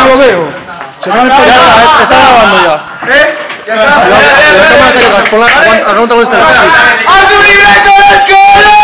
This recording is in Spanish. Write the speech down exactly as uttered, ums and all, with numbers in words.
lo veo. Se me está grabando ya. ¿Eh? Ya está. Pon la, aguanta con este. ¡Haz un libreto, let's go!